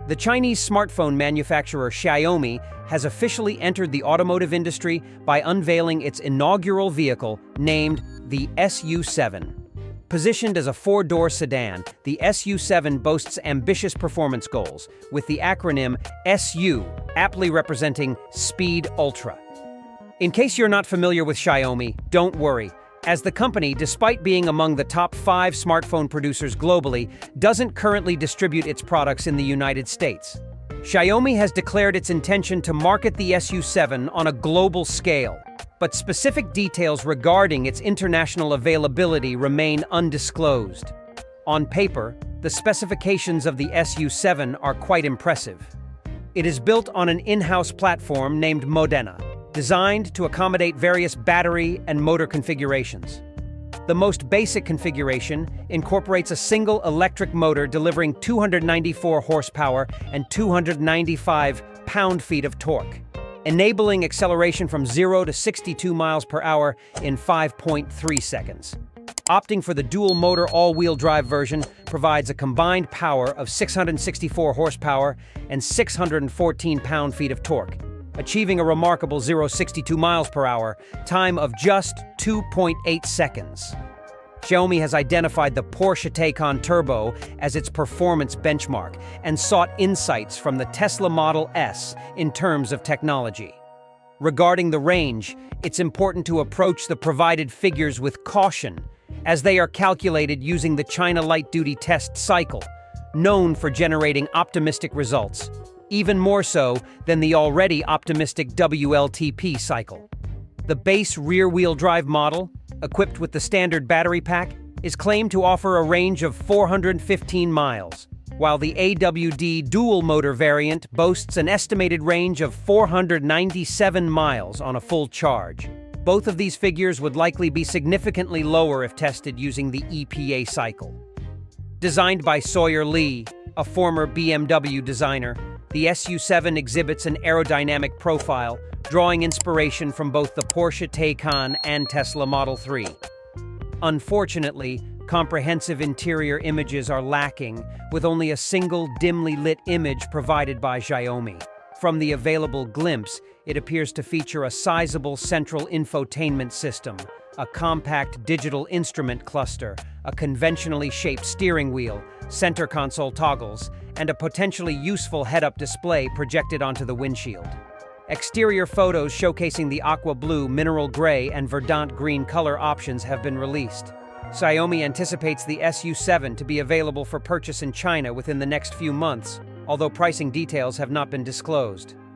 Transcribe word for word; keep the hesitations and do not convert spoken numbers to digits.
The Chinese smartphone manufacturer Xiaomi has officially entered the automotive industry by unveiling its inaugural vehicle named the S U seven. Positioned as a four-door sedan, the S U seven boasts ambitious performance goals, with the acronym S U aptly representing Speed Ultra. In case you're not familiar with Xiaomi, don't worry, as the company, despite being among the top five smartphone producers globally, doesn't currently distribute its products in the United States. Xiaomi has declared its intention to market the S U seven on a global scale, but specific details regarding its international availability remain undisclosed. On paper, the specifications of the S U seven are quite impressive. It is built on an in-house platform named Modena, designed to accommodate various battery and motor configurations. The most basic configuration incorporates a single electric motor delivering two hundred ninety-four horsepower and two hundred ninety-five pound-feet of torque, enabling acceleration from zero to sixty-two miles per hour in five point three seconds. Opting for the dual-motor all-wheel drive version provides a combined power of six hundred sixty-four horsepower and six hundred fourteen pound-feet of torque, achieving a remarkable zero to sixty-two miles per hour time of just two point eight seconds. Xiaomi has identified the Porsche Taycan Turbo as its performance benchmark and sought insights from the Tesla Model S in terms of technology. Regarding the range, it's important to approach the provided figures with caution, as they are calculated using the China light-duty test cycle, known for generating optimistic results, even more so than the already optimistic W L T P cycle. The base rear-wheel drive model, equipped with the standard battery pack, is claimed to offer a range of four hundred fifteen miles, while the A W D dual-motor variant boasts an estimated range of four hundred ninety-seven miles on a full charge. Both of these figures would likely be significantly lower if tested using the E P A cycle. Designed by Sawyer Lee, a former B M W designer, the S U seven exhibits an aerodynamic profile, drawing inspiration from both the Porsche Taycan and Tesla Model three. Unfortunately, comprehensive interior images are lacking, with only a single dimly lit image provided by Xiaomi. From the available glimpse, it appears to feature a sizable central infotainment system, a compact digital instrument cluster, a conventionally shaped steering wheel, center console toggles, and a potentially useful head-up display projected onto the windshield. Exterior photos showcasing the aqua blue, mineral gray, and verdant green color options have been released. Xiaomi anticipates the S U seven to be available for purchase in China within the next few months, although pricing details have not been disclosed.